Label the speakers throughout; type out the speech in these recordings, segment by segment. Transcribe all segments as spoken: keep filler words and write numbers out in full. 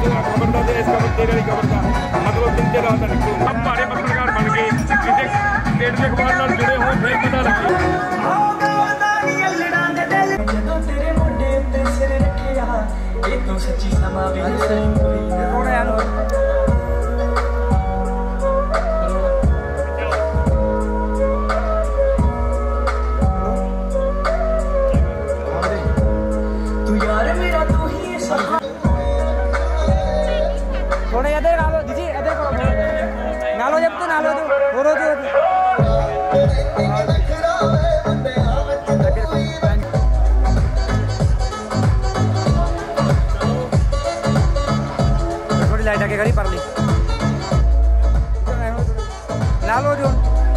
Speaker 1: खबर का इस खबर तेरे खबर का मतलब दिन के रात निकलो अब भारे पत्रकार बन गए किसी पेट के अखबार नाल जुड़े हो फिर पता लगे सच्ची समा
Speaker 2: थोड़े इधर नालो दीदी इधर नालो जब तो नालो तो हो रो तो थोड़ी लाइट आके गाड़ी पर ली नालो जो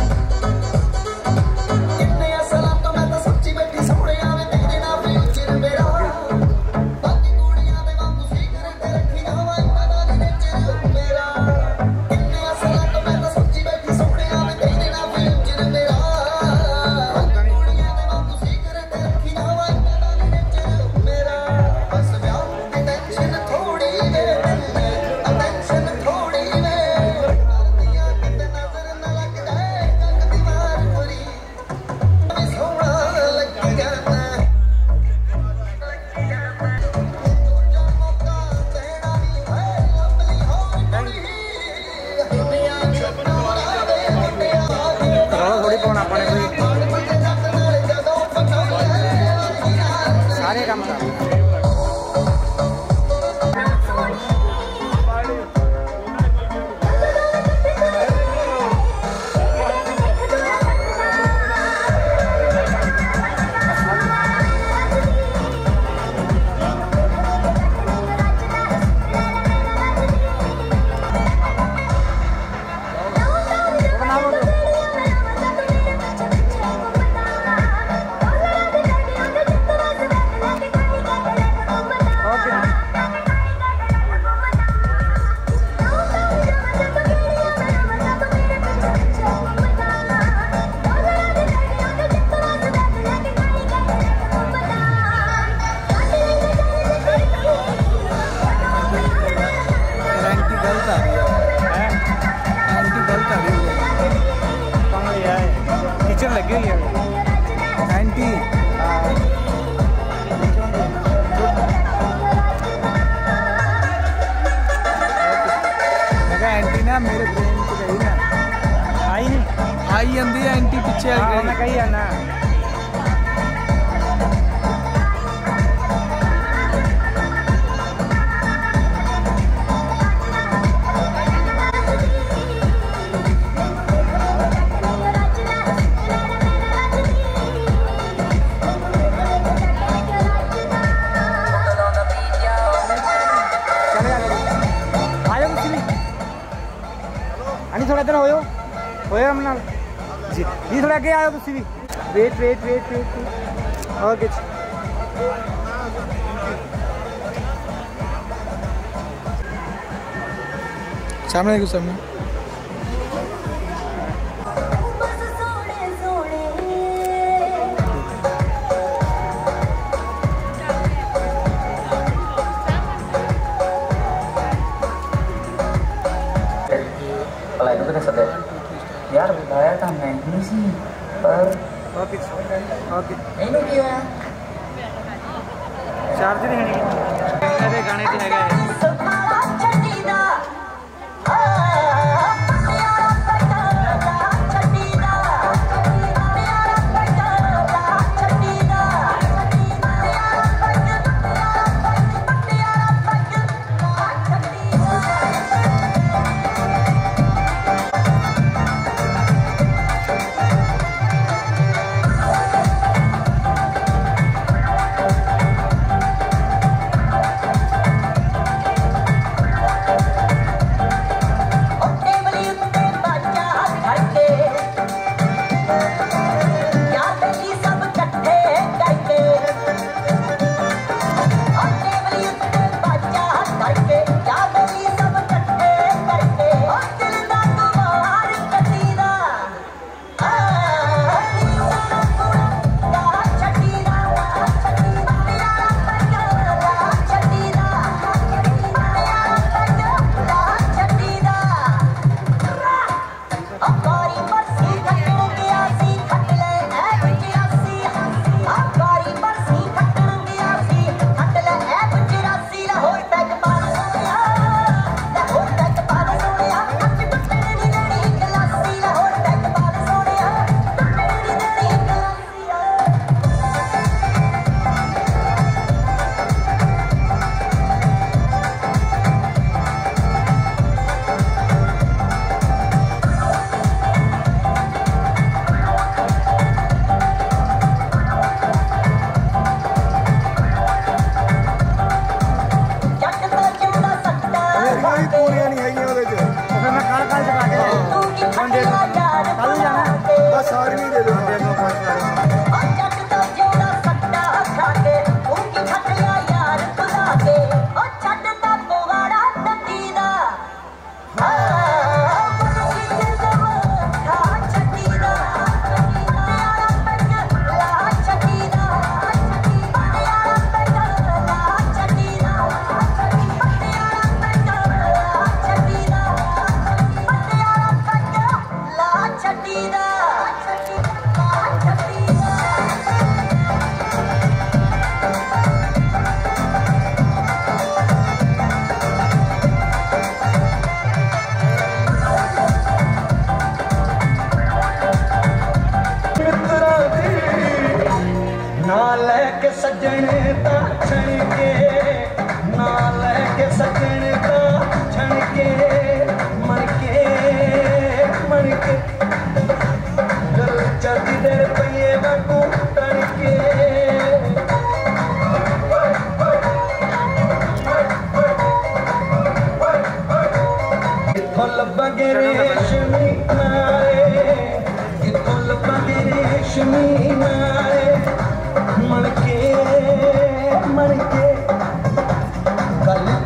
Speaker 2: सारे काम का किचन लगी हुई है एंटी एंटी ना मेरे ब्रेन को गई ना आई नहीं आई अंधी एंटी पीछे आई मैं कही है ना थोड़ा इधर होयो होयो हमना जी ये थोड़ा आगे आयो तुसी भी wait wait wait wait okay सामने देखो सामने
Speaker 3: यार बताया था नहीं सी पर
Speaker 2: ओके ओके
Speaker 3: नहीं किया
Speaker 2: चार्जर है नहीं मेरे गाने तो है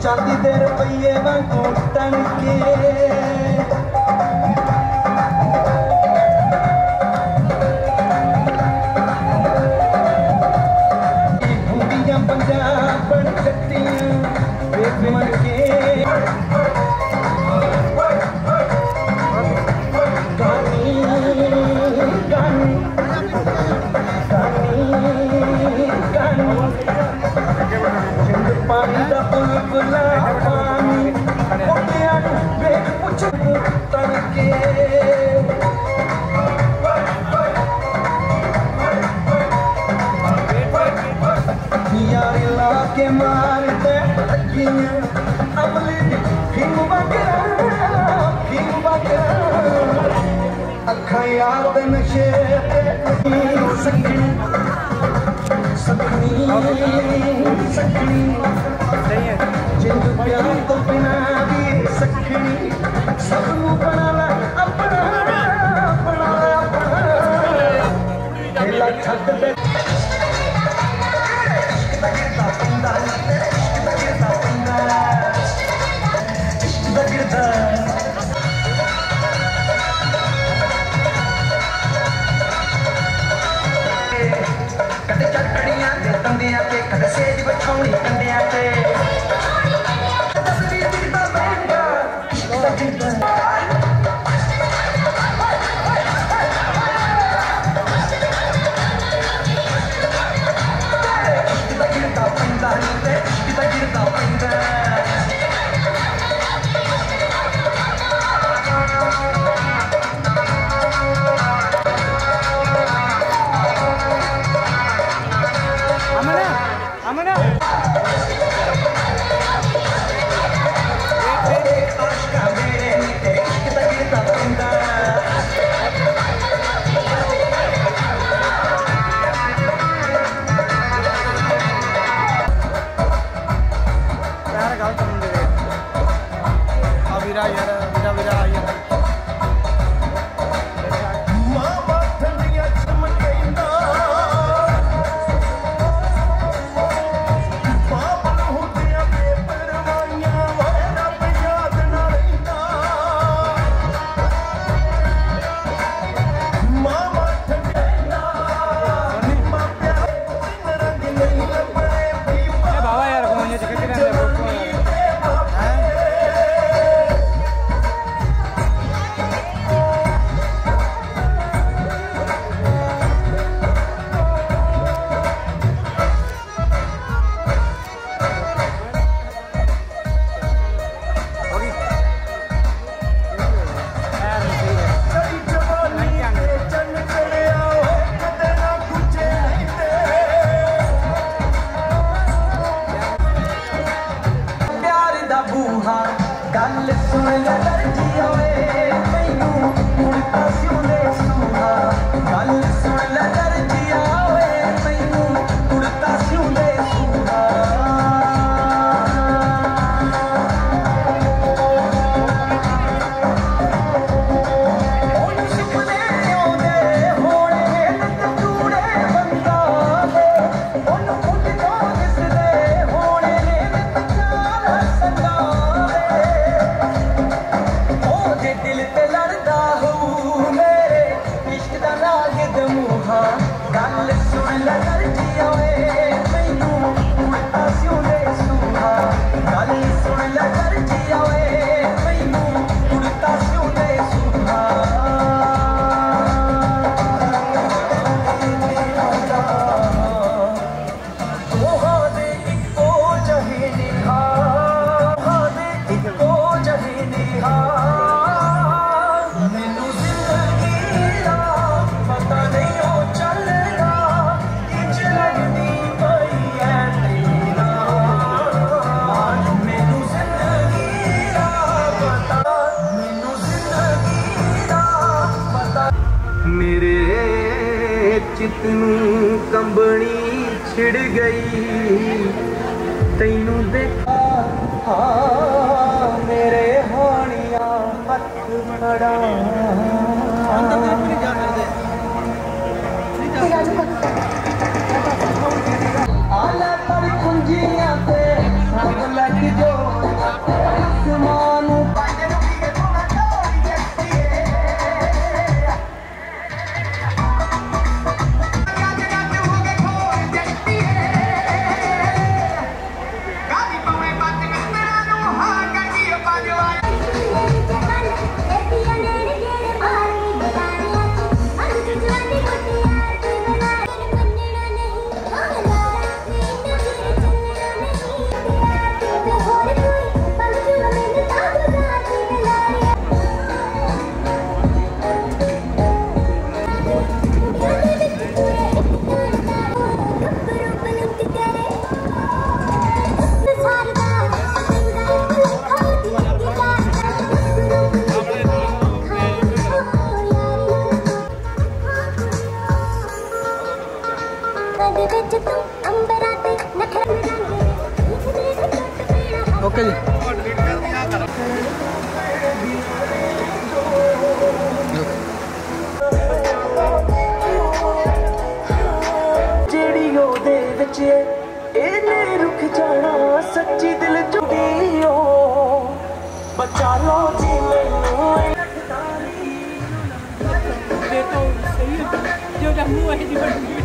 Speaker 4: चांदी दे रुपये वांगू तनके घूंगियां पंजाबन कट्टियां मन के गानी गानी गानी गानी पानी दा बुलबुला पानी मुंडियां नूं वेख पुछ तड़के यार ला के मार दे अगियां अमली दी फिंग वगरा फिंग वगरा अखां यार दे नशे ते सकनी सकनी सकनी जिंद प्यार तो बिना भी सकनी सबनू बना ला अपना अपना अपना दिला छड्ड दे कदे चटड़ियां ते तंदियां ते कदे सेज बछौनी कंडियां ते
Speaker 2: वीरा यार वीरा वीरा आई है
Speaker 4: मामा ठंडियां चमकैंदा बाबल हुंदियां बेपरवाहियां ओए रब याद ना रहिंदा मामा ठंडियां मां प्यार रंग नहीं लपड़े भी
Speaker 2: बाबा यार कौन ये जगह के अंदर गल सुन लड़की होए मैनू मुड़ता सियों दे सूहा गल सुन लड़की होए मैनू मुड़ता सियों दे सूहा ओनू सुपने आउंदे होणे ते तूड़े बंदा दे ओनू खुद तो दिसदे होणे ते चार संगा दिल ते लड़दा हूँ मेरे इश्क दा नागिद मुहा गल सुन लड़की होए मैनू मुड़ता सियों दे सूहा गल सुन लड़की होए मैनू मुड़ता सियों दे सूहा दोहां दे इक्को जहे निहा दोहां दे इक्को जहे निहा मेरे चित नूं कंबनी छिड़ गई तैनू देखा हाँ मेरे होनिया हथ फड़ा आला पर कुंजियां ते सब लग जो
Speaker 5: ਓਕੇ ਜੀ।
Speaker 2: ਜਿਹੜੀ ਉਹਦੇ ਵਿੱਚ ਇਹਨੇ ਰੁਕ ਜਾਣਾ ਸੱਚੀ ਦਿਲ ਚੁੜੀਓ ਬਚਾ ਲੋ ਜੀ ਮੈਨੂੰ
Speaker 6: ये तो सही है जो जम्मू है जी बड़ी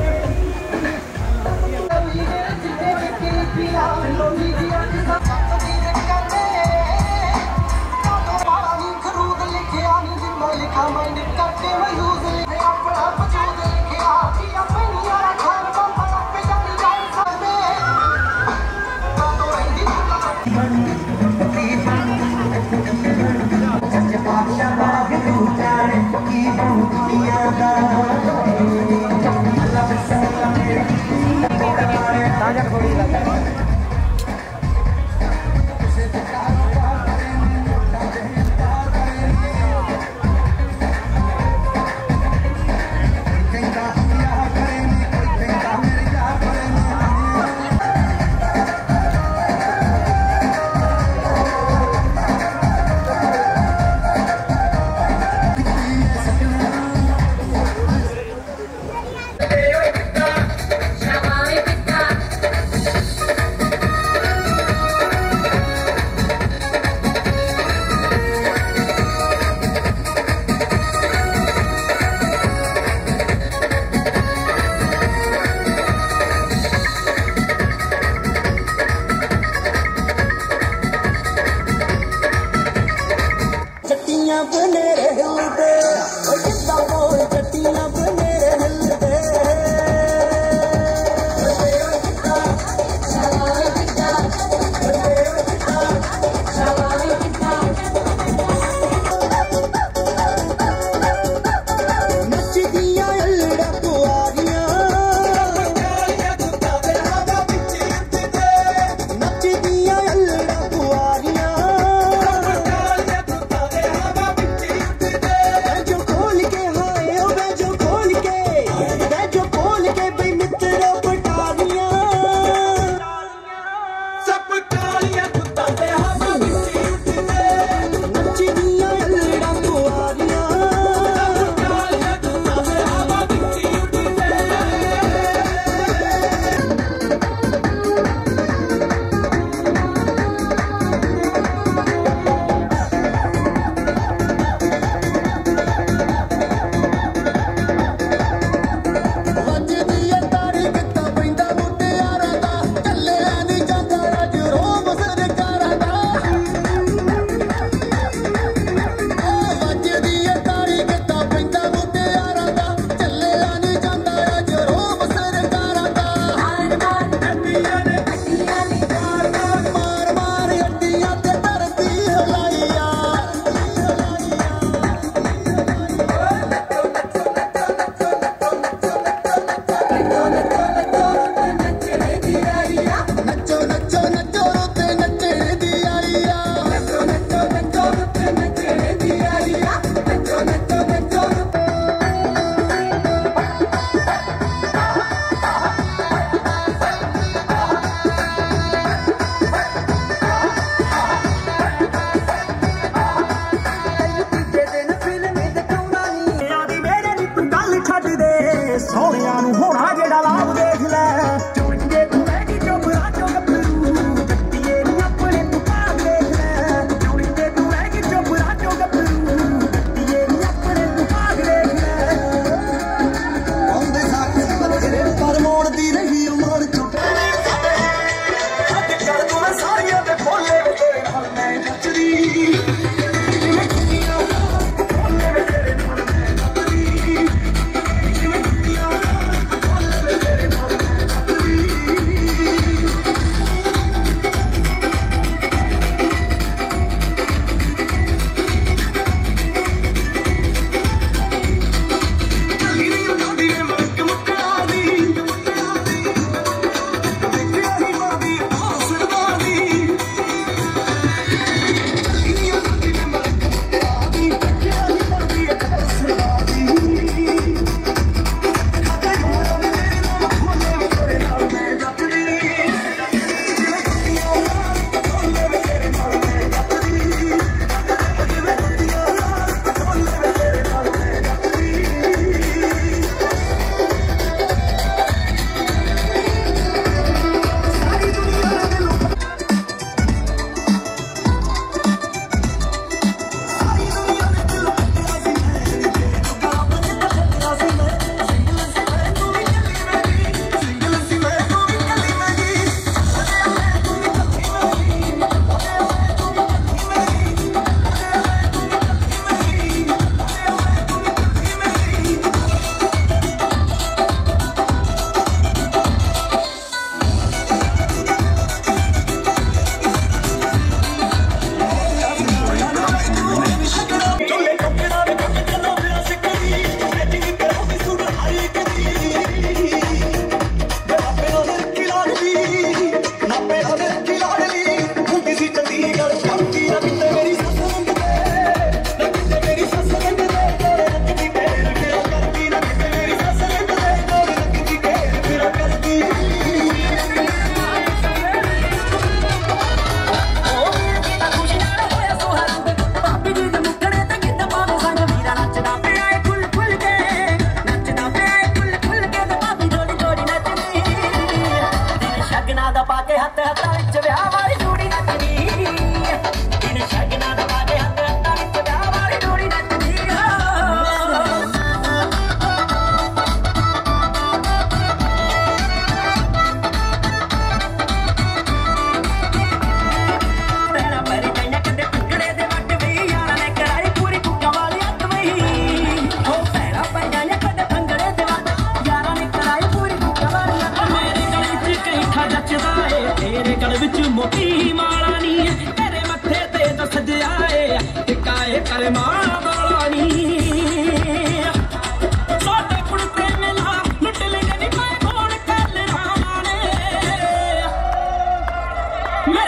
Speaker 7: Robo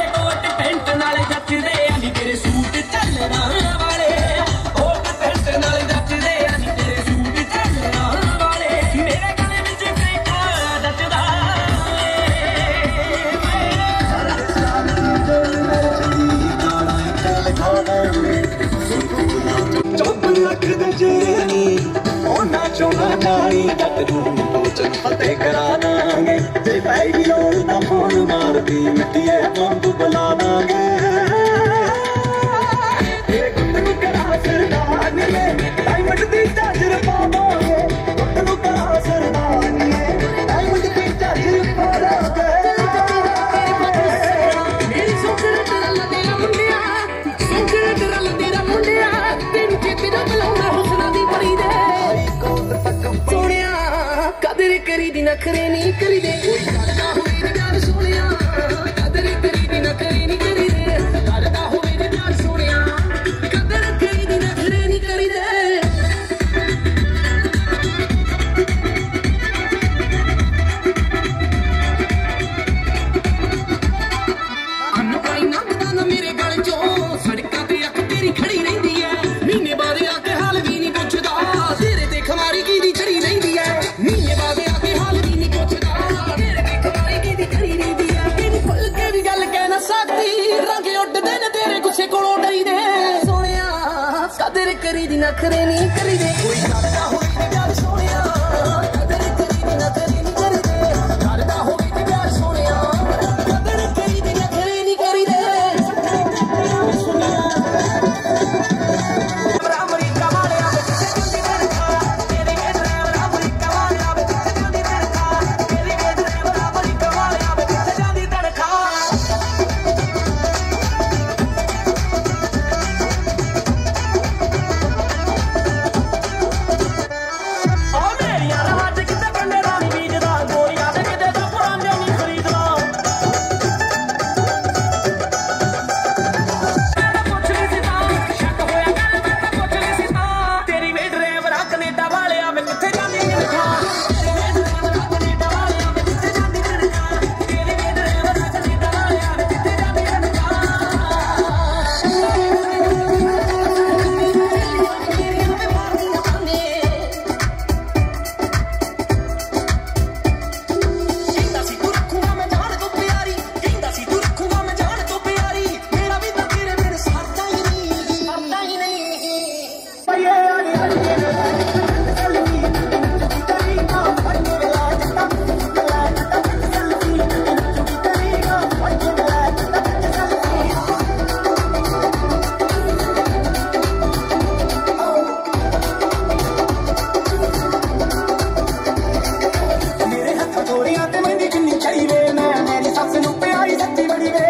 Speaker 2: तेरे कोट पेंट नाले जचदे अनी तेरे सूट चलना वाले कोट पेंट नाले जचदे अनी तेरे सूट चलना वाले मेरे गले विच पेंटा जचदा
Speaker 4: चौप लख दे जेनी ओना चोना नाई जट दूं पोचन फतेह करा दांगे ते पैगी लोड़ ना फोन मारदी मिट्टिए बंब बुला दांगे तेरे गुट नू करा सरदारनीए डायमंड दी चादर पावांगे गुट नू करा सरदारनीए डायमंड दी चादर पावांगे
Speaker 2: मेरी सोचर तेरा लतेरा मुंडिया सोचर तेरा लतेरा मुंडिया तेरी चेते दा बलाउना हुस्ना दी परी दे सोनिया कदर करी दी नखरे नहीं करी दे कोई करदा होवे नी प्यार सोनिया कदर करी दी नखरे नहीं करी दे करदा होवे नी प्यार सोनिया कदर करी दी नखरे नहीं करी दे मेरे गल चो सड़कां ते अख तेरी खड़ी रहिंदी है महीने बाद आके हाल भी नहीं पुछदा तेरे ते खमारी की दी चढ़ी रहिंदी है महीने बाद आके हाल भी नहीं पुछदा तेरे ते खमारी की दी चढ़ी रहिंदी है तेरी खुल के भी गल कह ना सकदी रंग उड्डदे ने तेरे गुस्से कोलों डरी दे सोनिया कदर करी दी नखरे नहीं करी दे कोई करदा होवे नी प्यार सोनिया कदर करी दी नखरे नहीं करी दे करदा होवे नी प्यार सोनिया कदर करी दी नखरे नहीं करी दे अमरीका वाले आवे किसे जल्दी तेरे खा तेरे के ड्राइवर अमरीका वाले आवे किसे जल्दी तेरे खा तेरे के ड्राइवर अमरीका वाले आवे किसे जल्दी तेरे खा ओ मेरिया राज किते कंडे रानी बीजदा गोरिया दे किते दा पुराने नहीं खरीददा तेरी वे ड्राइवर कनेडा वाले आवे किथे जांदी तनखा तेरी वे ड्राइवर कनेडा वाले आवे किथे जांदी तनखा तेरी वे ड्राइवर कनेडा वाले आवे किथे जांदी तनखा कहंदा सी तू रखूंगा मैं जान तो प्यारी कहंदा सी तू रखूंगा मैं जान तो प्यारी मेरा भी तो तेरे मेरे सरदा ही नहीं सरदा ही नहीं
Speaker 4: ये आने वाली है सेल्फी चुकी तरीका फटे वाला जटा वाला जटा सेल्फी चुकी तरीका फटे वाला जटा सेल्फी मेरे हाथ गोरियां ते मेहंदी किन्नी चढ़ी वे मैं मेरी सस नू प्यारी सच्ची बड़ी वे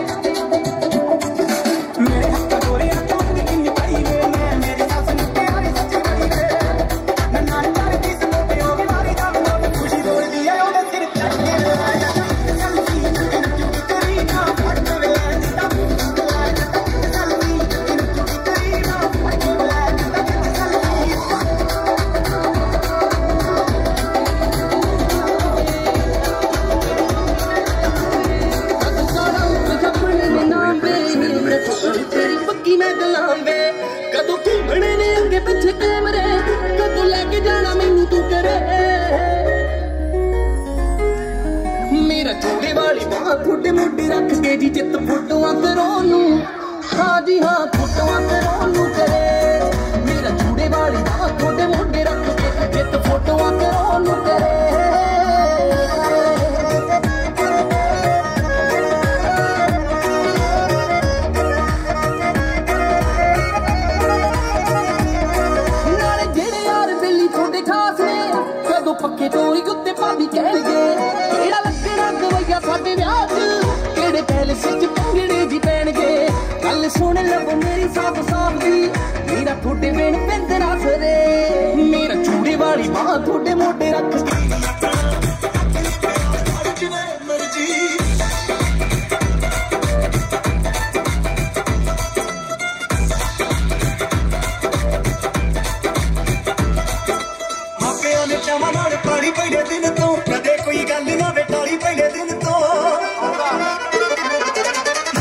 Speaker 4: मेरे हाथ गोरियां ते मेहंदी किन्नी चढ़ी वे मैं मेरी सस नू प्यारी सच्ची बड़ी वे नन्ना करदी सनोटे ओ बीमारी दा नो खुशी दौड़दी है ओदे सिर चढ़ के सेल्फी चुकी तरीका फटे वाला जटा वाला जटा सेल्फी चुकी तरीका फटे वाला जटा सेल्फी
Speaker 2: तेरी पक्की मैं गलांवे कदों घूमने ने अगे पिछे कैमरे कदों लेके जाना मैनू तू करे मेरा चूड़े वाली बाह ठुडे मोटे रख के जी जित फोटोआं करो नू हाँ जी हाँ फोटोआं करो नू करे मेरा चूड़े वाली बाह ठुडे मोटे रख के जित फोटोआं करो नू करे नाले जेड़े यार बेली थोड़े खास ने कदों पक्के चोरी कुत्ते भाभी कहणगे केड़ा लगना गवैया साडे विआह च केड़े पहले सिच पंगड़े जी पैणगे गल सुन लवो मेरी साफ साफ दी मेरा थोड़े वेण पेंदरा सरे मेरा चूड़े वाली बाह थोड़े मोटे रख के
Speaker 4: पानी पहले दिन तो कदे कोई गल ना बेटाली पहले दिन तो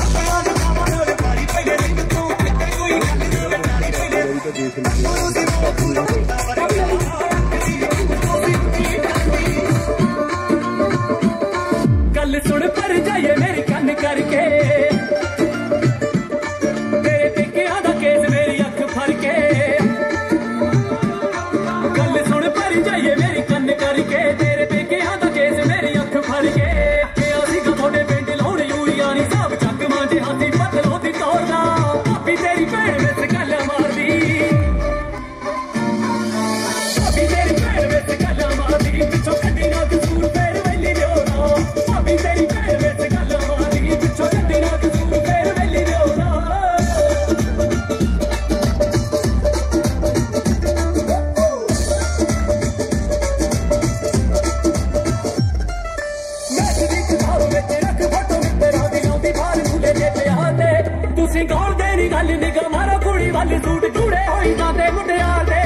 Speaker 4: तुसी कौन तेरी गल निगा मारो कुड़ी वाली सूट जुड़े होई जाते मुटियार दे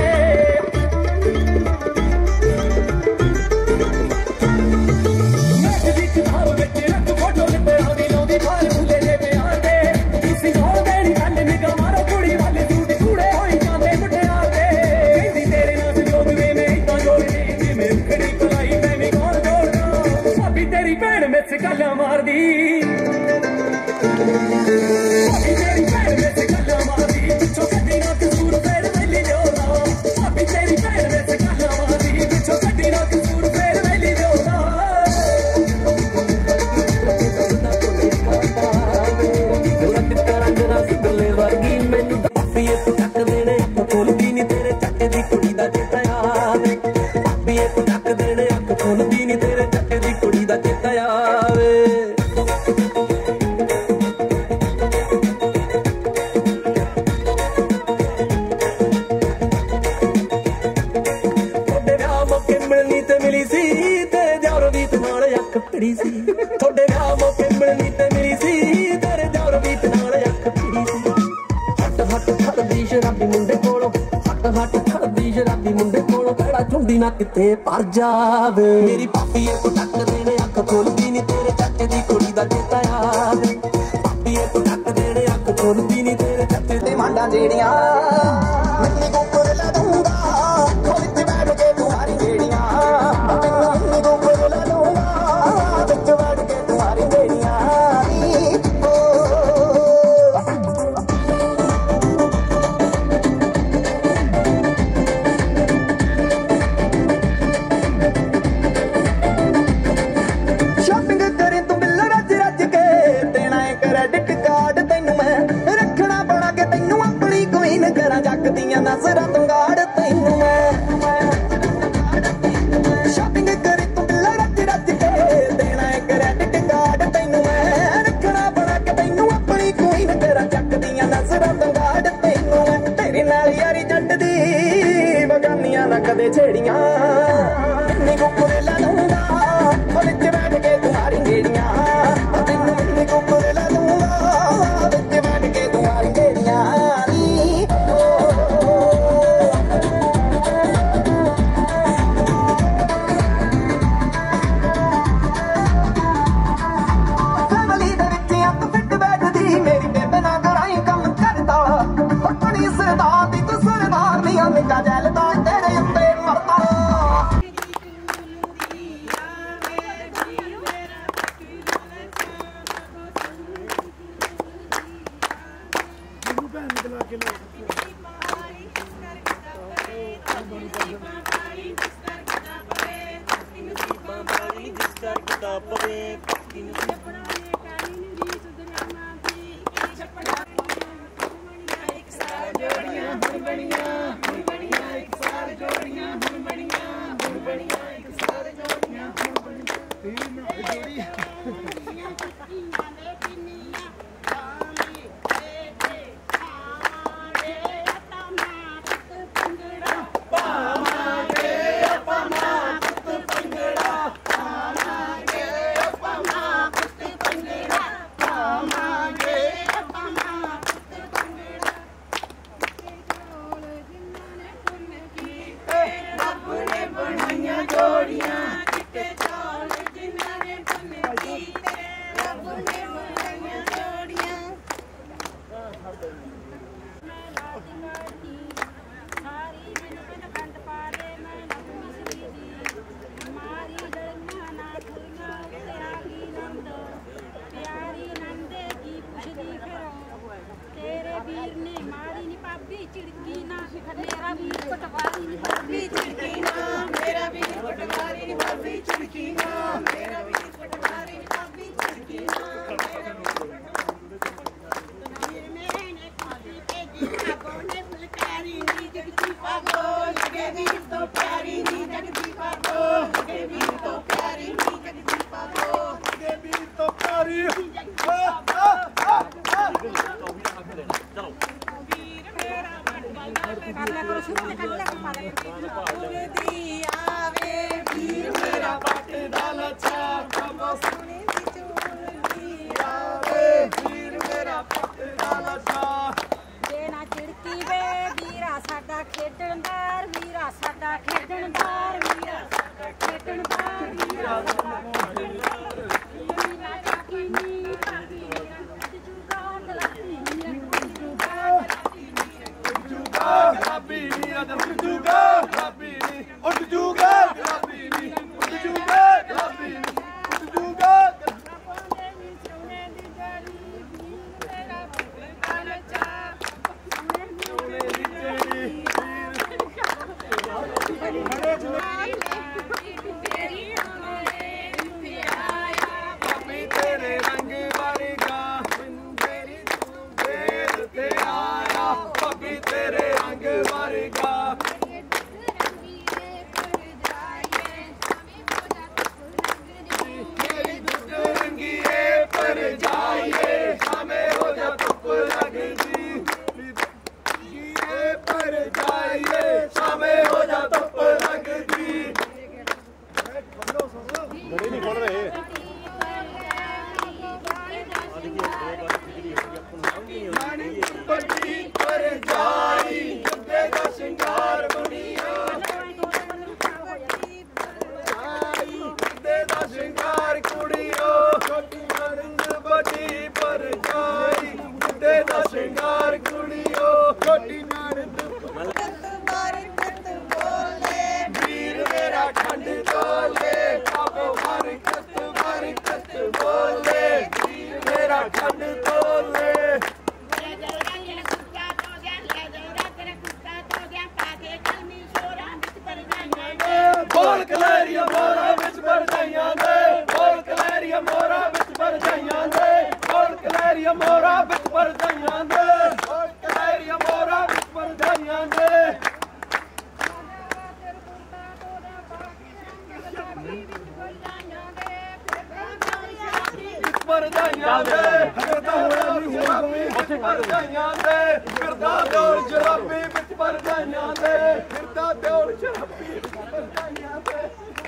Speaker 4: गल्ला मार दी तेरी भैन में से गल्ला मार दी पिछो कड्डी ना कसूर फेर वेली जोदा भाभी तेरी भैन में से गल्ला मार दी पिछो कड्डी ना कसूर फेर वेली जोदा रंग तरंग रस गले वर्गी मैनू भाभी तू टक देने खोलदी नी तेरे चक्के दी कुड़ी दा चेता याद भाभी तू टक देने अख खोलदी नी तेरे चक्के दी कुड़ी दा चेता याद थोड़े विआह मौके मिलनी ते मिली सी तेरे जोर बीत नाल अख फिरी सी हट हट खड़दी शराबी मुंडे कोलों हट हट खड़दी शराबी मुंडे कोलों केड़ा झुंडी ना किते पर जावे मेरी भाभी को टक देने अख खोलदी नी तेरे चाचे दी कुड़ी दा चेता याद भाभी को टक देने अख खोलदी नी तेरे चाचे दी मांडा जेड़ियां मिट्टी कोपर ला दूंगा खोल के बैठ के तुम्हारी जेड़ियां मिट्टी कोपर ला दूंगा नजर तो गाड़ तैनू शॉपिंग करे तू बिल्ला रच रच के देना है क्रेडिट कार्ड तैनू मैं रखना बना के तैनू अपनी कोई न तेरा चक दियां नजर तो गाड़ तैनू तेरे नाल यारी जट दी बगानियां ना कदे छेड़ियां इन्नी कुकुर ला दूंगा विच बैठ के तुम्हारी गेड़ियां तैनू इन्नी कुकुर ला दूंगा विच बैठ के तुम्हारी गेड़ियां
Speaker 5: जा पर जाइए हमें हो जा धुप लगदी पर जाइए हमें हो जा धुप लगदी
Speaker 1: घड़ी नहीं खोल रहे
Speaker 5: बड़ी पर जाई गद्दे दा श्रृंगार बनिया गद्दे दा श्रृंगार कुड़ियो छोटी बड़ी पर जाई गद्दे दा श्रृंगार कुड़ियो छोटी नरद वीर मेरा खंड तोले बाबो हरकत हरकत बोले वीर मेरा खंड तोले बोल कलैरिया मोरा विच भर जाइयां दे बोल कलैरिया मोरा विच भर जाइयां दे बोल कलैरिया मोरा विच भर जाइयां दे बोल कलैरिया मोरा विच भर जाइयां दे पर जाइयां दे फिरदा जराबी विच पर जाइयां दे फिरदा दौड़ जराबी विच पर जाइयां दे फिरदा दौड़ जराबी विच पर जाइयां दे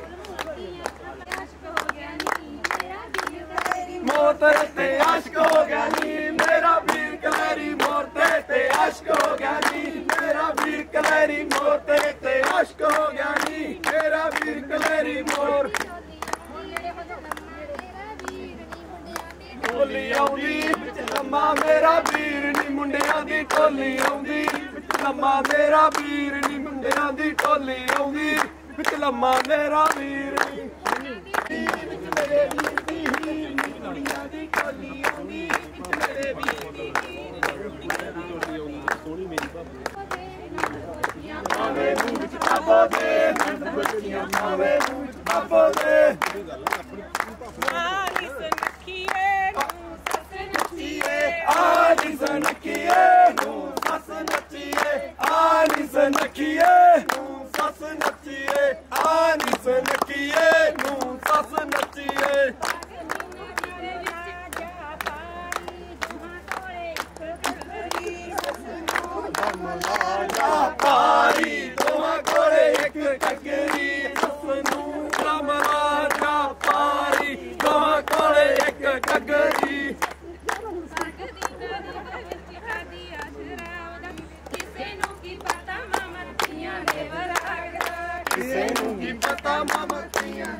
Speaker 5: मोर तेरे ते आशिक हो गया नी मेरा वीर कलैरी मोर तेरे ते आशिक हो गया नी मेरा वीर कलैरी मोर तेरे ते आशिक हो गया नी मेरा वीर कलैरी मोर टोली आउंदी विच लम्मा मेरा वीर नी मुंडियां दी टोली आउंदी विच लम्मा मेरा वीर नी मुंडियां दी टोली आउंदी विच लम्मा मेरा वीर नी विच मेरे वीर दी मुंडियां दी टोली आउंदी विच मेरे वीर दी सोहनी मेरी आवे मुंह विच बाबो दे बच्चियां आवे मुंह विच बाबो दे आनी सनकिए नू सस नचिए आनी सनकिए नू सस नचिए आनी सनकिए नू सस नचिए पारी दोहा कोले एक ककरी सस नू कमला पारी दोहा कोले एक ककरी की पता मामा किया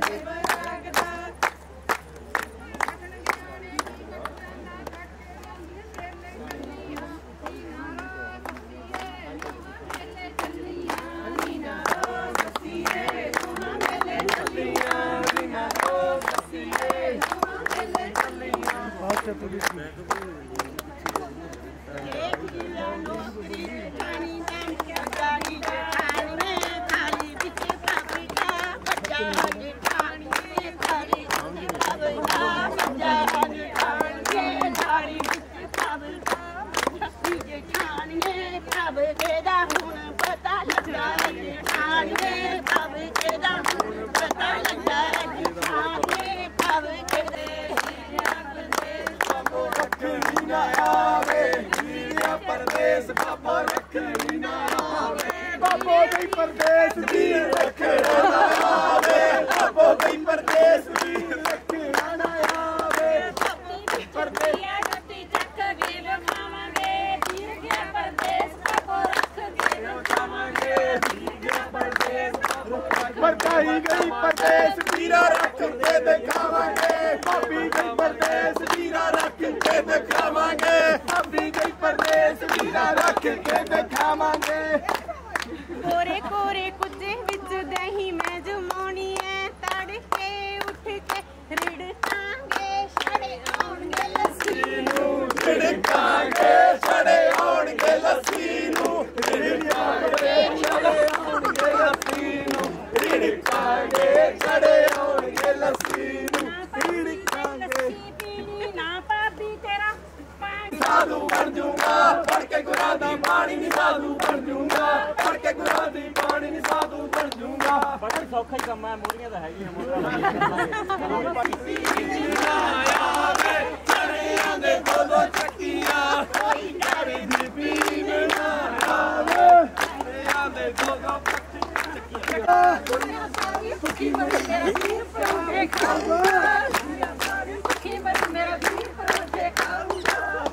Speaker 5: परदेस बाबो रखड़ी ना आवे बाबो गई परदेस वीर रखड़ा ना आवे बाबो गई परदेस वीर रखड़ा ना आवे परदेसिया जति जख वीर खावांगे वीर गया परदेस बाबो रख वीर खावांगे वीर गया परदेस परदाई गई परदेस वीरा रख के दिखावांगे पापी गई परदेस वीरा रख के दिखावांगे पापी गई परदेस वीरा रख के दिखावांगे
Speaker 6: कोरे कोरे कुजे विच दही मैं जमानी है तड़के उठ के रिड़कांगे छड़े आउणगे लस्सी नू
Speaker 5: रिड़कांगे छड़े आउणगे लस्सी नू रिड़कांगे छड़े आउणगे लस्सी नू रिड़कांगे छड़े आउणगे लस्सी नू रिड़कांगे
Speaker 6: ना पापी तेरा
Speaker 5: साधु बन जूंगा पढ़ के गुरां दी बाणी नी साधु बन जूंगा पढ़ के के गुरां दी पानी नी साधु बन जूंगा
Speaker 3: बड़ा सौखा ही काम है मोरियां दा हैगी
Speaker 5: आवे चढ़ियां दे दो दो चक्कियां कोई डर दी पीन ना आवे चढ़ियां दे दो दो चक्कियां
Speaker 6: सुखी बन मेरा वीर परोठे खाऊंगा सुखी बन मेरा वीर परोठे खाऊंगा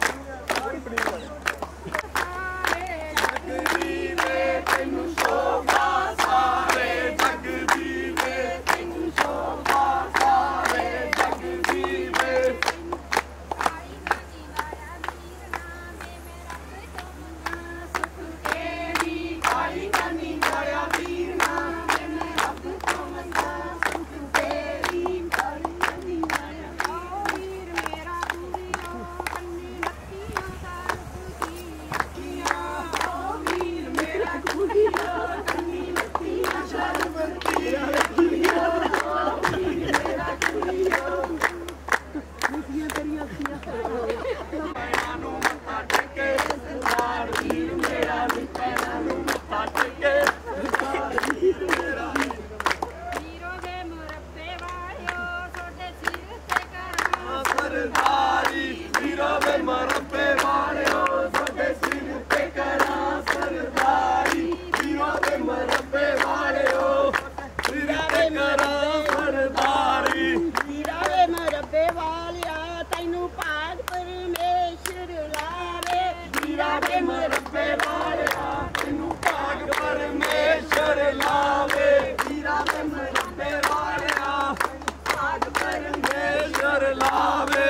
Speaker 5: तेनू शोभा सारे जग दी वे तेनू शोभा सारे जग दी वे
Speaker 6: आई ना जीवाया वीर नामे मेरा तो मना सुख तेरी
Speaker 5: आई ननी माया वीर
Speaker 6: नामे मेरा तो मना सुख तेरी आई ननी माया वीर मेरा दूरियो कन्नी लत्तियां सार की किया ओ वीर मेरा दूरियो कन्नी लत्तियां शर्मती मेरा दूरियो मेरा दूरियो नीतियां तेरी अखियां
Speaker 5: नू मत्था टेके सरदार वीर मेरा पैरां नू मत्था टेके सरदार वीर मेरा
Speaker 6: वीरों दे मुरब्बे वालियो सोडे सिर ते करा
Speaker 5: सरदारी वीरों दे मरब्बे वालियो सोडे सिर ते करा सरदारी वीरों दे मरब्बे वालियो सिर ते करा सरदारी
Speaker 6: ਵੀਰਾ ਵੇ ਮਰਬੇ ਵਾਲਿਆ ਤੈਨੂੰ ਭਾਗ ਪਰਮੇਸ਼ਰ ਲਾਵੇ
Speaker 5: ਵੀਰਾ ਦੇ ਮਰਬੇ ਵਾਲਿਆ ਤੈਨੂੰ ਭਾਗ ਪਰਮੇਸ਼ਰ ਲਾਵੇ ਵੀਰਾ ਦੇ ਮਰਬੇ ਵਾਲਿਆ ਭਾਗ ਪਰਮੇਸ਼ਰ ਲਾਵੇ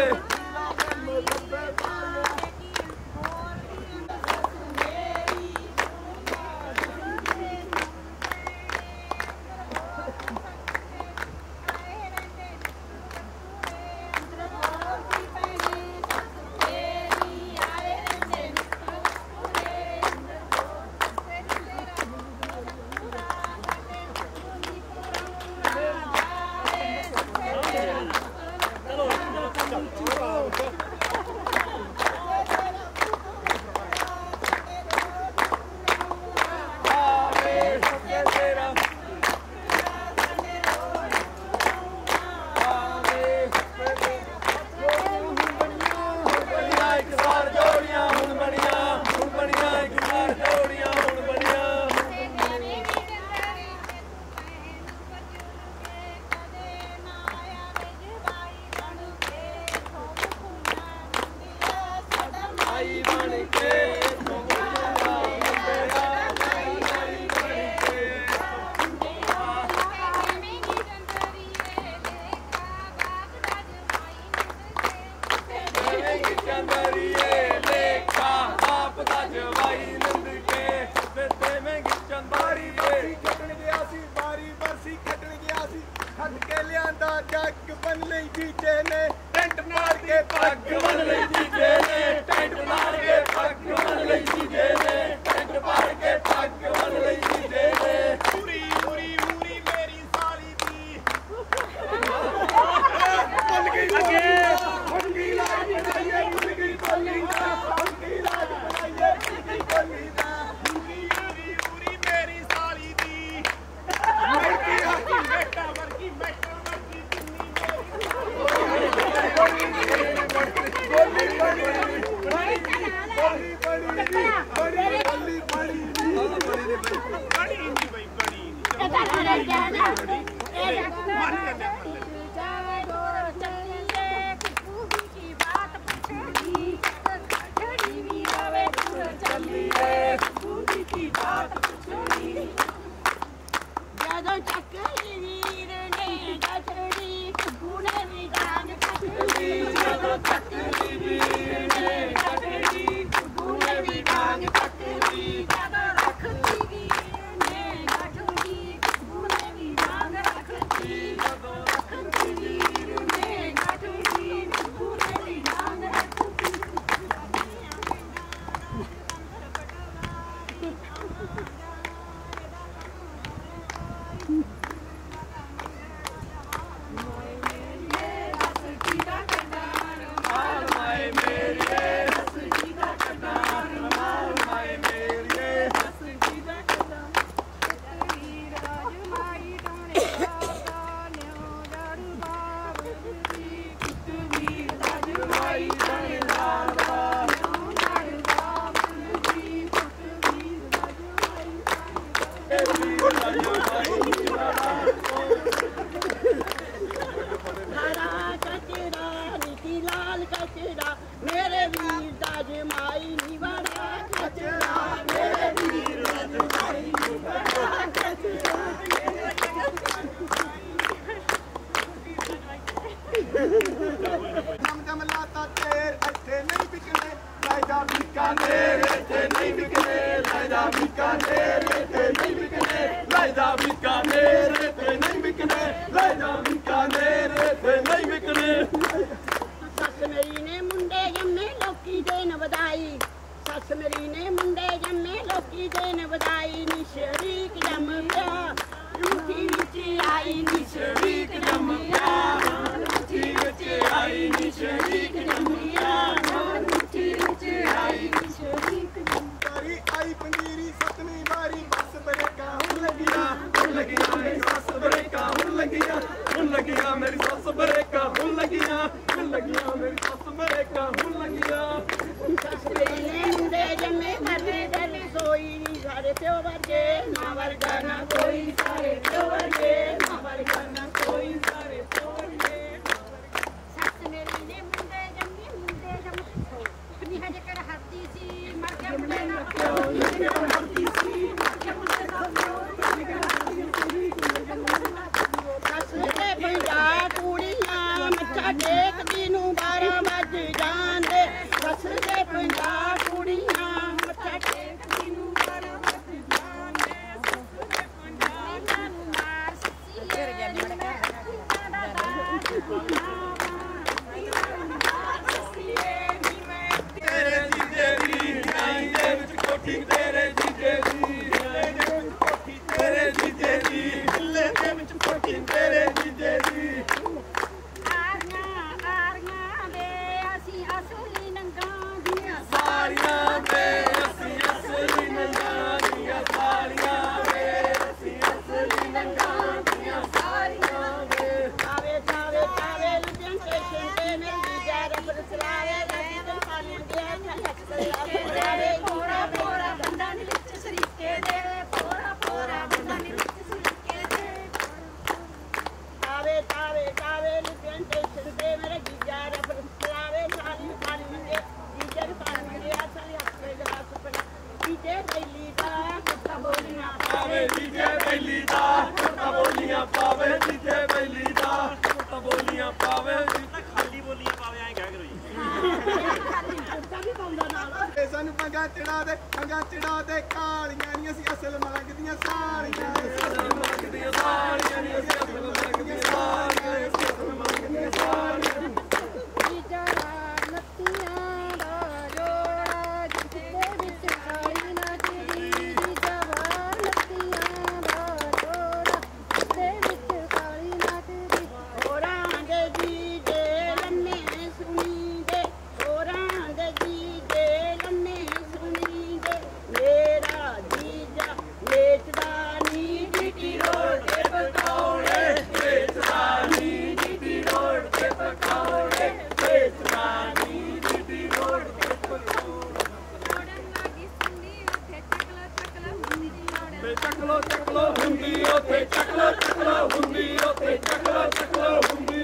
Speaker 5: जग बन ले जीजे ने टेंट मार के पग बन ले जीजे ने टेंट मार के पग बन ले जीजे ने टेंट मार के पग बन ले जीजे ने पूरी पूरी पूरी मेरी साली दी बन गई आगे बन गई लाज बनाइए बन गई बोली ना बन गई लाज बनाइए बन गई बोली ना पूरी पूरी पूरी मेरी साली दी मरकी आकी बेटा मरकी बेटा बीकानेर ते नहीं बिकने लाइदा बीकानेर ते नहीं बिकने लाइदा बीकानेर ते नहीं बिकने लाइदा बीकानेर ते नहीं बिकने
Speaker 7: सस मेरी ने मुंडे जम्मे लोकी देन बधाई सस मेरी ने मुंडे जम्मे लोकी देन बधाई नी शरीक जम पिया रूठी विच आई नी शरीक जम पिया रूठी विच आई नी शरीक जम पिया रूठी विच आई नी शरीक
Speaker 5: बारी आई पंजीरी सतवीं बारी बस ब्रेका हुन लगिया हुन लगिया मेरी सस ब्रेका हुन लगिया हुन लगिया मेरी सस ब्रेका हुन लगिया हुन लगिया मेरी सस ब्रेका हुन लगिया
Speaker 7: सस मेरी ने मुंडे जम्मे मरने दल सोई सारे प्यो वर्गे ना वर्गा ना कोई सारे प्यो वर्गे ना वर्गा ना कोई सारे प्यो वर्गे सस मेरी ने मुंडे जम्मे मुंडे जम्मे अपनी हजे कर हरती सी मर के मुंडे ना प्यो हरती सी मर के मुंडे ना प्यो सस दे पंजा कुड़ियां मत्था टेकदी नू बारह वज जांदे सस दे पंजा कुड़ियां मत्था टेकदी नू बारह वज जांदे सस दे पंजा नू मार ससी तेरे जाने
Speaker 5: तेरे जीजे दी आई दे विच कोठी तेरे जीजे दी कोठी तेरे जीजे दी दिले दे विच कोठी तेरे जीजे दी
Speaker 7: आरियां आरियां वे ਅਸੀਂ ਅਸਲੀ ਨੰਗਾ ਦੀਆਂ
Speaker 5: ਸਾਰੀਆਂ ਵੇ ਅਸੀਂ ਅਸਲੀ ਨੰਗਾਂ ਦੀਆਂ ਸਾਰੀਆਂ ਵੇ ਅਸੀਂ ਅਸਲੀ ਨੰਗਾਂ ਦੀਆਂ ਸਾਰੀਆਂ ਵੇ
Speaker 7: ਆਵੇ ਜਾਵੇ ਆਵੇ ਲੁਧਿਆਣੇ ਸਟੇਸ਼ਨ ਤੇ ਮਿਲਦੀ ਜਾਰੇ ਪਰ ਚਲਾਵੇ ਲੱਗੀ ਤੇ ਪਾਣੀ ਦੇ ਹੱਥ ਚਲਾਵੇ ਪੋਰਾ ਪੋਰਾ ਬੰਦਾ ਨੀ ਵਿੱਚ ਸਰੀਕੇ ਦੇ ਪੋਰਾ ਪੋਰਾ ਬੰਦਾ ਨੀ ਵਿੱਚ ਸਰੀਕੇ ਦੇ ਆਵੇ ਜਾਵੇ ਜਾਵੇ ਲੁਧਿਆਣੇ ਸਟੇਸ਼ਨ ਤੇ ਮੇਰੇ ਜਾਰੇ ਪਰ ਚਲਾਵੇ ਸਾਰੀ ਪਾਣੀ ਦੇ ਜੀਜਰ ਪਾਣੀ ਦੇ ਹੱਥ ਚਲਾਵੇ ਗਲਾਸ ਪਰ ਜੀਜੇ ਬੈਲੀ ਦਾ ਕੁੱਤਾ ਬੋਲੀਆਂ
Speaker 5: ਪਾਵੇ ਜੀਜੇ ਬੈਲੀ ਦਾ ਕੁੱਤਾ ਬੋਲੀਆਂ ਪਾਵੇ ਜੀਜੇ ਬੈਲੀ ਦਾ ਕੁੱਤਾ ਬੋਲੀਆਂ ਪਾਵੇ ਖਾਲੀ ਬੋਲੀਆਂ ਪਾਵੇ ਐਂ ਕਹਿ ਕਰੋ ਜੀ
Speaker 7: ਖਾਲੀ ਕੁੱਤਾ ਵੀ ਪਾਉਂਦਾ ਨਾਲ
Speaker 5: ਇਹ ਸਾਨੂੰ ਪੰਗਾ ਚੜਾ ਦੇ ਪੰਗਾ ਚੜਾ ਦੇ ਕਾਲੀਆਂ ਨਹੀਂ ਅਸੀਂ ਅਸਲ ਮੰਗਦੀਆਂ ਸਾਲੀਆਂ ਅਸਲ ਮੰਗਦੀਆਂ ਸਾਲੀਆਂ ਨਹੀਂ ਅਸੀਂ ਅਸਲ ਮੰਗਦੀਆਂ ਸਾਲੀਆਂ ਅਸੀਂ ਅਸਲ ਮੰਗਦੀਆਂ ਸਾਲੀਆਂ
Speaker 7: ਜੀਜਰਾ ਨੱਤੀਆਂ ਦਾ ਜੋੜਾ ਜਿੱਦੇ ਵਿੱਚ ਕਾਲੀ ਨਾ ਤੇਰੀ ਜੀਜਰਾ ਨੱਤੀਆਂ ਦਾ ਜੋੜਾ ਜਿੱਦੇ ਵਿੱਚ ਕਾਲੀ ਨਾ ਤੇਰੀ ਹੋਰਾਂ ਦੇ ਜੀਜੇ ਲੰਮੇ ਸੁਣੀ ਦੇ ਹੋਰਾਂ ਦੇ ਜੀਜੇ ਲੰਮੇ ਸੁਣੀ ਦੇ ਮੇਰਾ ਜੀਜਾ ਵੇਚਦਾ ਨੀ ਡੀਟੀ ਰੋਡ ਤੇ ਪਕੌੜੇ
Speaker 5: ਵੇਚਦਾ ਨੀ ਜੀਟੀ ਰੋਡ ਤੇ ਪਕੌੜੇ ਵੇਚਦਾ ਨੀ ਜੀਟੀ ਰੋਡ ਤੇ ਪਕੌੜੇ ਤੇ ਚੱਕਲੋ ਚੱਕਲੋ ਹੁੰਦੀ ਉੱਥੇ ਚੱਕਲੋ ਚੱਕਲੋ ਹੁੰਦੀ ਉੱਥੇ ਚੱਕਲੋ ਚੱਕਲੋ ਹੁੰਦੀ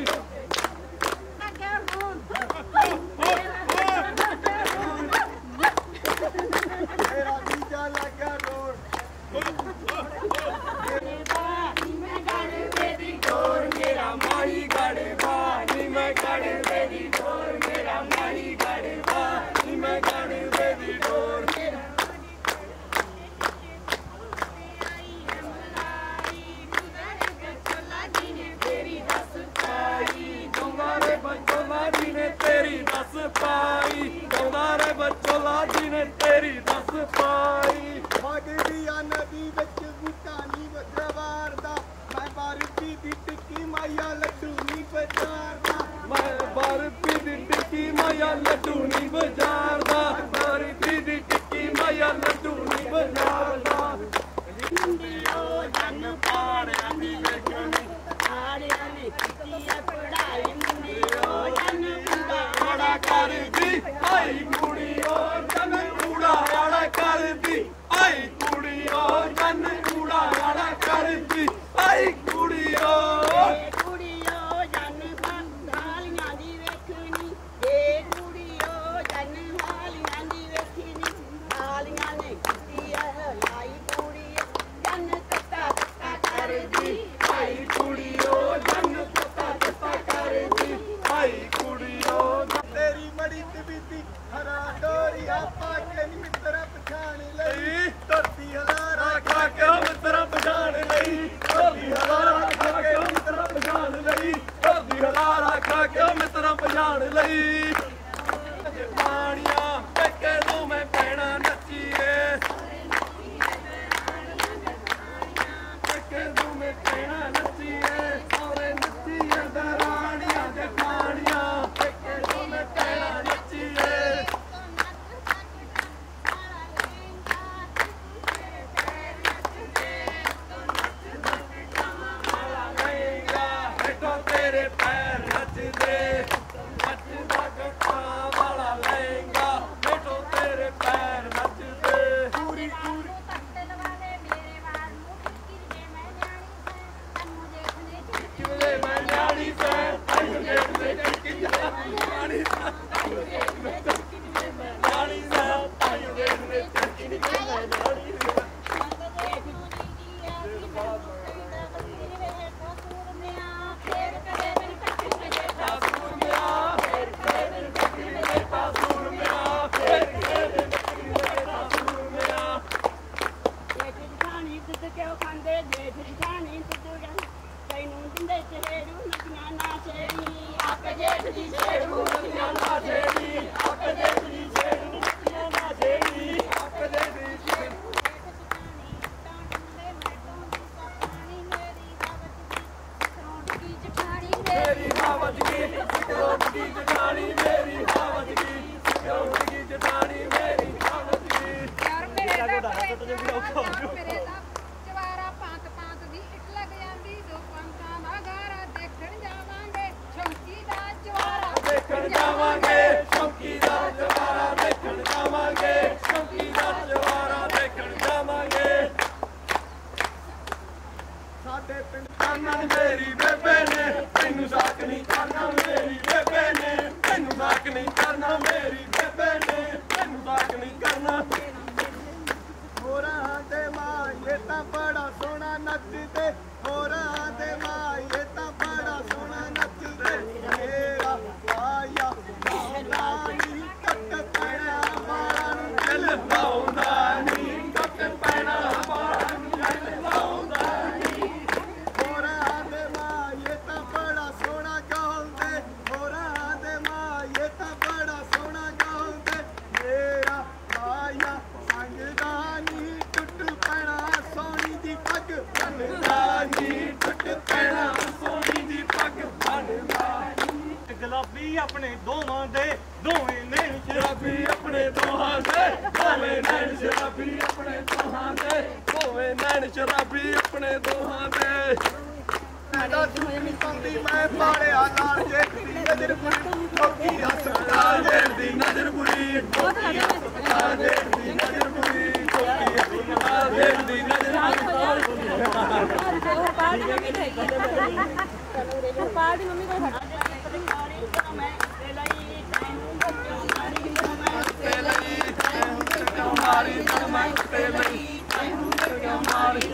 Speaker 5: ਮੇਰਾ ਜੀਜਾ ਲੱਗਾ ਰੋਡ ਮੇਰਾ ਮਾਹੀ ਗੜੇ ਬਾਣੀ ਮੈਂ ਗੜੇ ਬੇਦੀ ਡੋਰ ਮੇਰਾ ਮਾਹੀ ਗੜੇ ਬਾਣੀ ਮੈਂ ਗੜੇ ਬੇਦੀ ਡੋਰ ਗਾਉਂਦਾਰੇ ਬੱਚੋ ਲਾਡੀ ਨੇ ਤੇਰੀ ਦੱਸ ਪਾਈ ਗਾਉਂਦਾਰੇ ਬੱਚੋ ਲਾਡੀ ਨੇ ਤੇਰੀ ਦੱਸ ਪਾਈ ਵਗਦੀ ਆ ਨਦੀ ਵਿੱਚ ਬੂਟਾ ਨੀ ਵਜਵਾਰ ਦਾ ਮੈਂ ਬਾਰਪੀ ਦੀ ਟਿੱਕੀ ਮਾਇਆ ਲੱਡੂ ਨੀ ਬਜ਼ਾਰਦਾ ਮੈਂ ਬਾਰਪੀ ਦੀ ਟਿੱਕੀ ਮਾਇਆ ਲੱਡੂ ਨੀ ਬਜ਼ਾਰਦਾ ਬਾਰਪੀ ਦੀ ਟਿੱਕੀ ਮਾਇਆ ਲੱਡੂ ਨੀ ਬਜ਼ਾਰਦਾ
Speaker 7: ਮੁੰਡਿਓ ਜਨ ਪਾੜਿਆਂ ਦੀ ਵੇਖਣੀ ਆੜਿਆਂ ਨੇ ਕੀਤੀ ਆ ਪੜਾਈ ਮੁੰਡਿਓ ਜਨ
Speaker 5: ਆੜਾ ਕਰਦੀ ਆਈ ਕੁੜੀਓ ਜਨ ਕੂੜਾ ਆੜਾ ਕਰਦੀ ਆਈ ਕੁੜੀਓ ਜਨ ਕੂੜਾ ਆੜਾ ਕਰਦੀ ਆਈ ਕੁੜੀਓ
Speaker 7: ਕੁੜੀਓ ਜਨ ਗਾਲੀਆਂ ਦੀ ਵੇਖਣੀ ਏ ਕੁੜੀਓ ਜਨ
Speaker 5: ਹੋਰਾਂ ਦੇ ਮਾਏ ਤਾਂ ਬੜਾ ਸੋਹਣਾ ਨੱਚਦੇ ਹੋਰਾਂ ਦੇ ਮਾਏ ਤਾਂ ਬੜਾ ਸੋਹਣਾ ਨੱਚਦੇ ਮੇਰਾ ਆਇਆ ਲਾਉਂਦਾ ਨੀ ਟੱਟ ਪੈਣਾ ਮਾਰਾਂ ਨੂੰ ਦਿਲ ਪਾਉਂਦਾ ਨੀ ਟੱਟ ਪੈਣਾ ਮਾਰਾਂ ਨੂੰ ਦਿਲ ਪਾਉਂਦਾ ਨੀ ਹੋਰਾਂ ਦੇ ਮਾਏ ਤਾਂ ਬੜਾ ਸੋਹਣਾ ਗਾਉਂਦੇ ਹੋਰਾਂ ਦੇ ਮਾਏ ਤਾਂ ਬੜਾ ਸੋਹਣਾ ਗਾਉਂਦੇ ਮੇਰਾ ਆਇਆ ਸੰਗਦਾ ਨੀ ਟੁੱਟ ਪੈਣਾ ਸੋਹਣੀ ਦੀ ਪੱਗ ਬੰਨਦਾ ਨੀ ਟੁੱਟ ਪੈਣਾ ਸੋਹਣੀ ਦੀ ਪੱਗ ਬੰਨਦਾ ਗੁਲਾਬੀ ਆਪਣੇ ਦੋਵਾਂ ਦੇ ਦੋਵੇਂ ਨੈਣ ਸ਼ਰਾਬੀ ਆਪਣੇ ਦੋਹਾਂ ਦੇ ਦੋਵੇਂ ਨੈਣ ਸ਼ਰਾਬੀ ਆਪਣੇ ਦੋਹਾਂ ਦੇ ਦੋਵੇਂ ਨੈਣ ਸ਼ਰਾਬੀ ਆਪਣੇ ਦੋਹਾਂ ਦੇ ਦਾ ਸੁਣੀ ਪੰਦੀ ਮੈਂ ਪਾੜਿਆ ਲਾਲ ਜੇ ਦੀ ਨਜ਼ਰ ਬੁਰੀ ਠੋਕੀ ਹਸਪਤਾਲ ਦੇ ਦੀ ਨਜ਼ਰ ਬੁਰੀ ਠੋਕੀ ਹਸਪਤਾਲ ਦੇ ਦੀ ਨਜ਼ਰ ਬੁਰੀ ਠੋਕੀ ਹਸਪਤਾਲ ਦੇ ਦੀ ਨਜ਼ਰ
Speaker 6: ਪਾੜੀ ਮੰਮੀ ਕੋਲ ਖੜਾ
Speaker 5: ਮਾਰੀ ਮੈਂ ਤੇ ਲਈ ਕਿਉਂ ਮਾਰੀ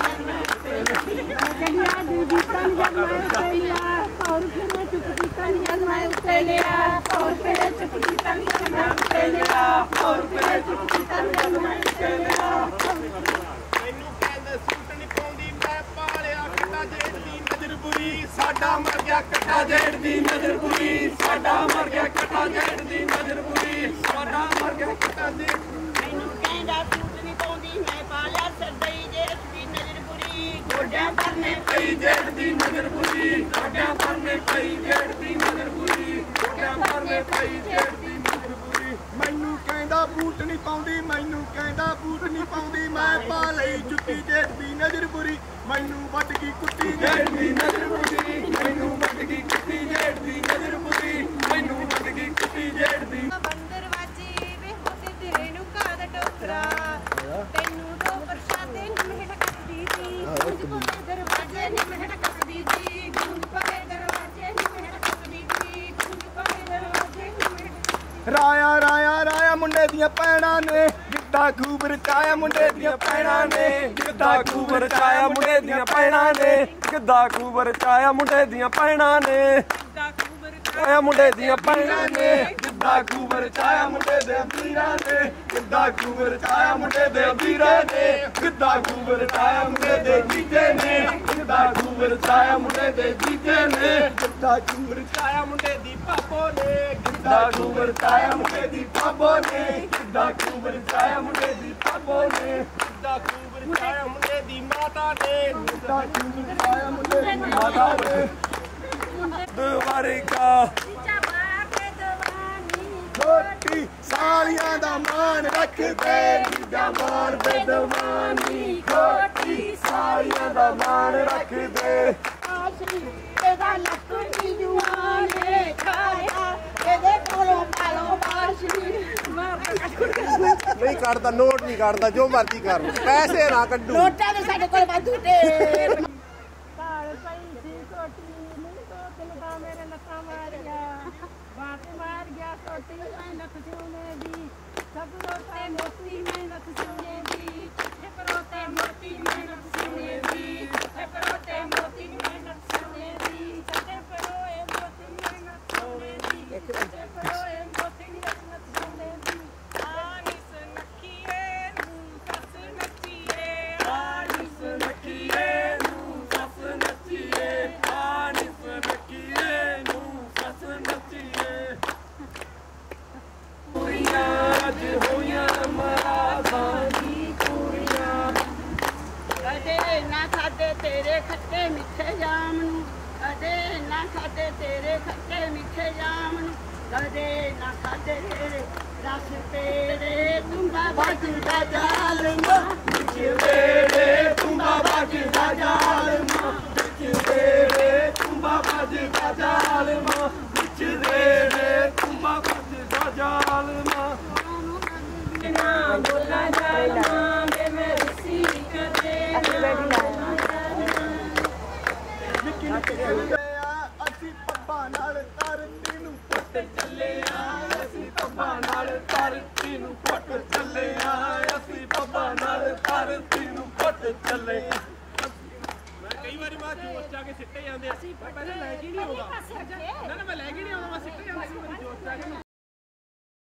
Speaker 6: ਕੜੀਆਂ ਦੀ ਦਿੱਤਾਂ ਜਦ ਮੈਂ ਉੱਤੇ ਲਿਆ ਔਰ ਫਿਰ ਮੈਂ ਚੁੱਪ ਕੀਤਾ ਜਦ ਮੈਂ ਉੱਤੇ ਲਿਆ ਔਰ ਫਿਰ ਚੁੱਪ ਕੀਤਾ ਜਦ ਮੈਂ ਉੱਤੇ ਲਿਆ ਔਰ ਫਿਰ ਚੁੱਪ ਕੀਤਾ ਜਦ ਮੈਂ ਉੱਤੇ ਲਿਆ
Speaker 5: ਮੈਨੂੰ ਕਹਿੰਦੇ ਸੂਟ ਨਹੀਂ ਪਾਉਂਦੀ ਮੈਂ ਪਾਲਿਆ ਕੱਟਾ ਜੇੜ ਦੀ ਨਜ਼ਰ ਬੁਰੀ ਸਾਡਾ ਮਰ ਗਿਆ ਕੱਟਾ ਜੇੜ ਦੀ ਨਜ਼ਰ ਬੁਰੀ ਸਾਡਾ ਮਰ ਗਿਆ ਕੱਟਾ ਜੇੜ ਦੀ ਨਜ਼ਰ ਬੁਰੀ ਸਾਡਾ ਮਰ ਗਿਆ ਕੱਟਾ ਜੇੜ
Speaker 7: ਮੈਨੂੰ ਕਹਿੰਦਾ ਸੂਟ ਨਹੀਂ ਪਾਉਂਦੀ ਮੈਂ ਪਾਲਿਆ ਸਰਦਈ ਜੇਠ ਦੀ ਨਜ਼ਰ ਬੁਰੀ ਗੋਡਿਆਂ ਪਰ ਨੇ
Speaker 5: ਪਈ ਜੇੜ ਦੀ ਨਜ਼ਰ ਬੁਰੀ ਗੋਡਿਆਂ ਪਰ ਨੇ ਪਈ ਜੇੜ ਦੀ ਨਜ਼ਰ ਬੁਰੀ ਗੋਡਿਆਂ ਪਰ ਨੇ ਪਈ ਜੇੜ ਦੀ ਨਜ਼ਰ ਬੁਰੀ ਮੈਨੂੰ ਕਹਿੰਦਾ ਬੂਟ ਨਹੀਂ ਪਾਉਂਦੀ ਮੈਨੂੰ ਕਹਿੰਦਾ ਬੂਟ ਨਹੀਂ ਪਾਉਂਦੀ ਮੈਂ ਪਾ ਲਈ ਜੁੱਤੀ ਜੇੜ ਦੀ ਨਜ਼ਰ ਬੁਰੀ ਮੈਨੂੰ ਵੱਢ ਗਈ ਕੁੱਤੀ ਜੇੜ ਦੀ ਨਜ਼ਰ ਬੁਰੀ ਮੈਨੂੰ ਵੱਢ ਗਈ ਕੁੱਤੀ ਜੇੜ ਦੀ ਨਜ਼ਰ ਬੁਰੀ ਮੈਨੂੰ ਵੱਢ ਗਈ ਕੁੱਤੀ ਜੇੜ ਦੀ
Speaker 6: ਬੰਦਰ ਵਾਜੀ ਵੇ ਹੋਤੇ ਤੇਰੇ ਨੂੰ ਕਾਦਾ ਟੋਕਰਾ ਤੈਨੂੰ ਦੋ ਪ੍ਰਸ਼ਾਦੇ ਨਿਮਹਿਟ ਕੱਟਦੀ ਸੀ ਗੁੰਜ ਪਵੇ ਦਰਵਾਜ਼ੇ ਨਿਮਹਿਟ ਕੱਟਦੀ ਸੀ ਗੁੰਜ ਪਵੇ ਦਰਵਾਜ਼ੇ ਨਿਮਹਿਟ ਕੱਟਦੀ ਸੀ ਗੁੰਜ ਪਵੇ ਦਰਵਾਜ਼ੇ ਨਿਮਹਿਟ
Speaker 5: ਰਾਇਆ ਰਾਇਆ ਰਾਇਆ ਮੁੰਡੇ ਦੀਆਂ ਪੈਣਾਂ ਨੇ ਗਿੱਧਾ ਖੂਬ ਰਚਾਇਆ ਮੁੰਡੇ ਦੀਆਂ ਪੈਣਾਂ ਨੇ ਗਿੱਧਾ ਖੂਬ ਰਚਾਇਆ ਮੁੰਡੇ ਦੀਆਂ ਪੈਣਾਂ ਨੇ ਗਿੱਧਾ ਖੂਬ ਰਚਾਇਆ ਮੁੰਡੇ ਦੀਆਂ ਪੈਣਾਂ ਨੇ ਆਇਆ ਮੁੰਡੇ ਦੀਆਂ ਪੈਣਾਂ ਨੇ ਗਿੱਧਾ ਖੂਬ ਰਚਾਇਆ ਮੁੰਡੇ ਦੇ ਵੀਰਾਂ ਨੇ ਗਿੱਧਾ ਖੂਬ ਰਚਾਇਆ ਮੁੰਡੇ ਦੇ ਵੀਰਾਂ ਨੇ ਗਿੱਧਾ ਖੂਬ ਰਚਾਇਆ ਮੁੰਡੇ ਦੇ ਜੀਜੇ ਨੇ ਗਿੱਧਾ ਖੂਬ ਰਚਾਇਆ ਮੁੰਡੇ ਦੇ ਜੀਜੇ ਨੇ ਗਿੱਧਾ ਖੂਬ ਰਚਾਇਆ ਮੁੰਡੇ ਦੀ ਪਾਪੋ ਨੇ ਗਿੱਧਾ ਖੂਬ ਰਚਾਇਆ ਮੁੰਡੇ ਦੀ ਪਾਪੋ ਨੇ ਗਿੱਧਾ ਖੂਬ ਰਚਾਇਆ ਮੁੰਡੇ ਦੀ ਪਾਪੋ ਨੇ ਗਿੱਧਾ ਖੂਬ ਰਚਾਇਆ ਮੁੰਡੇ ਦੀ ਮਾਤਾ ਨੇ ਗਿੱਧਾ ਖੂਬ ਰਚਾਇਆ ਮੁੰਡੇ ਦੀ ਮਾਤਾ ਨੇ ਦੁਬਾਰੇ ਕਾ ਛੋਟੀ ਸਾਲੀਆਂ ਦਾ ਮਾਣ ਰੱਖਦੇ ਜੀਜਾ ਮਾਰ ਬੇਦਮਾਨੀ ਛੋਟੀ ਸਾਲੀਆਂ ਦਾ ਮਾਣ ਰੱਖਦੇ
Speaker 7: ਆਸ਼ਰੀ ਇਹਦਾ ਲੱਕੜੀ ਜੁਆਨੇ ਖਾਇਆ ਇਹਦੇ ਕੋਲੋਂ ਪਾਲੋ ਬਾਸ਼ਰੀ
Speaker 8: ਨਹੀਂ ਕੱਢਦਾ ਨੋਟ ਨਹੀਂ ਕੱਢਦਾ ਜੋ ਮਰਜ਼ੀ ਕਰ ਪੈਸੇ ਨਾ ਕੱਢੂ
Speaker 7: ਨੋਟਾਂ ਦੇ ਸਾਡੇ ਕੋਲ ਵਾਧੂ ਢੇਰ
Speaker 6: ਕਾਲ ਪਈ ਸੀ ਛੋਟੀ ਨੂੰ ਤੋਂ ਤਿੰਨ ਦਾ ਮੇਰੇ ਲੱਤਾਂ ਮਾਰ ਗਿਆ ਬਾਤ ਮਾਰ ਗਿਆ ਛੋਟੀ ਮੈਂ ਲੱਤ ਸੋਨੇ ਦੀ ਸਭ ਰੋਤੇ ਮੋਤੀ ਮੈਂ ਲੱਤ ਸੋਨੇ ਦੀ ਇੱਕ ਰੋਤੇ ਮੋਤੀ ਮੈਂ ਲੱਤ ਸੋਨੇ ਦੀ ਇੱਕ ਰੋਤੇ ਮੋਤੀ ਮੈਂ ਲੱਤ ਸੋਨੇ ਦੀ ਸੱਤੇ ਪਰੋਏ ਮੋਤੀ ਮੈਂ ਲੱਤ ਸੋਨੇ ਦੀ ਸੱਤੇ ਪਰੋਏ ਮੋਤੀ ਮੈਂ ਲੱਤ ਸੋਨੇ ਦੀ ਆਨੀ ਸੁਨਖੀਏ ਨੂੰ ਸੱਸ ਨੱਚੀਏ ਆਨੀ ਸੁਨਖੀਏ ਨੂੰ ਸੱਸ ਨੱਚੀਏ ਆਨੀ ਸੁਨਖੀਏ ਨੂੰ ਸੱਸ ਨੱਚੀਏ
Speaker 5: ਕੁੜੀਆਂ ਅੱਜ ਹੋਈਆਂ ਮਰਾਦਾਂ ਦੀ ਕੁੜੀਆਂ
Speaker 7: ਕਦੇ ਨਾ ਖਾਦੇ ਤੇਰੇ ਖੱਟੇ ਮਿੱਠੇ ਜਾਮ ਨੂੰ ਕਦੇ ਨਾ ਖਾਦੇ ਤੇਰੇ ਖੱਟੇ ਮਿੱਠੇ ਜਾਮ ਨੂੰ ਕਦੇ ਨਾ ਖਾਦੇ ਤੇਰੇ ਰਸ ਤੇਰੇ ਤੁੰਬਾ ਵੱਜਦਾ ਜਾਲਮਾ
Speaker 5: ਵਿੱਚ ਵੇੜੇ ਤੁੰਬਾ ਵੱਜਦਾ ਜਾਲਮਾ ਵਿੱਚ ਵੇੜੇ ਤੁੰਬਾ ਵੱਜਦਾ ਜਾਲਮਾ ਵਿੱਚ ਵੇੜੇ ਤੁੰਬਾ ਵੱਜਦਾ ਜਾਲਮਾ
Speaker 6: ਨਾ ਬੋਲਾ ਜਾਲਮਾ ਵੇ ਮੈਂ ਰੁੱਸੀ ਕਦੇ
Speaker 5: ਅਸੀਂ ਪੱਪਾ ਨਾਲ ਧਰਤੀ ਨੂੰ ਪੁੱਟ ਚੱਲੇ ਆ ਅਸੀਂ ਪੱਪਾ ਨਾਲ ਧਰਤੀ ਨੂੰ ਪੁੱਟ ਚੱਲੇ ਆ ਧਰਤੀ ਨੂੰ ਫੁੱਟ ਚੱਲੇ ਕਈ ਵਾਰੀ ਬਾਅਦ ਜੋਸ਼ ਆ ਕੇ ਸਿੱਟੇ ਜਾਂਦੇ ਆ ਪਹਿਲਾਂ ਲੈ ਕੇ ਨਹੀਂ ਆਉਂਦਾ ਨਾ ਨਾ ਮੈਂ ਲੈ ਕੇ ਨਹੀਂ ਆਉਂਦਾ ਮੈਂ ਸਿੱਟੇ ਜਾਂਦਾ ਸੀ ਜੋਸ਼ ਆ ਕੇ